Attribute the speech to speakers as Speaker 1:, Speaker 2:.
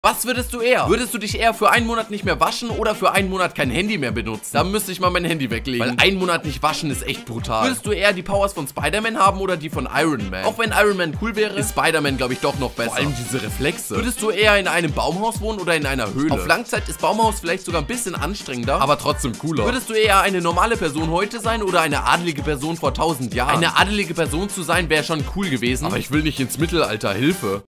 Speaker 1: Was würdest du eher? Würdest du dich eher für einen Monat nicht mehr waschen oder für einen Monat kein Handy mehr benutzen? Da müsste ich mal mein Handy weglegen, weil einen Monat nicht waschen ist echt brutal. Würdest du eher die Powers von Spider-Man haben oder die von Iron Man? Auch wenn Iron Man cool wäre, ist Spider-Man, glaube ich, doch noch besser. Vor allem diese Reflexe. Würdest du eher in einem Baumhaus wohnen oder in einer Höhle? Auf Langzeit ist Baumhaus vielleicht sogar ein bisschen anstrengender, aber trotzdem cooler. Würdest du eher eine normale Person heute sein oder eine adelige Person vor 1000 Jahren? Eine adelige Person zu sein wäre schon cool gewesen, aber ich will nicht ins Mittelalter. Hilfe.